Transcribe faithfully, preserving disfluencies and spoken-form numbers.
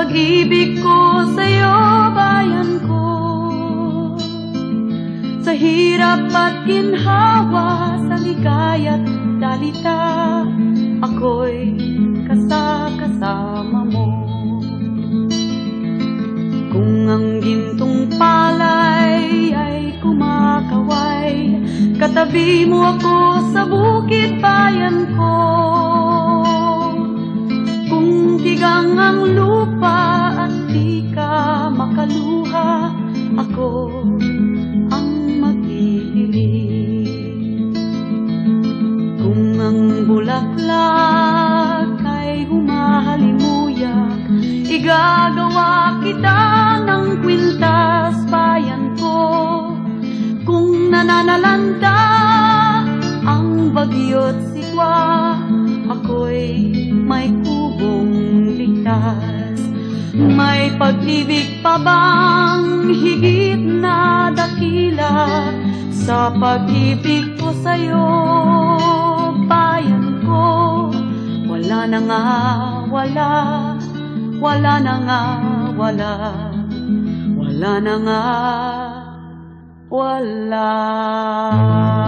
pag-ibig ko sa'yo, bayan ko. Sa hirap at ginhawa, sa ligaya't dalita, ako'y kasakasama mo. Kung ang gintong palay ay kumakaway, katabi mo ako sa bukid, bayan ko. Kung tigang ang lupa at di ka makaluha, ako ang magdidilig. Kung ang bulaklak ay humahalimuyak, igagawa kita ng kwintas, bayan ko. Kung nananalanta ang bagyo't sigwa, ako'y may kubong ligtas. May pag-ibig pa bang higit na dakila sa pag-ibig ko sa'yo, bayan ko? Wala na nga, wala, wala na nga, wala, wala na nga, wala.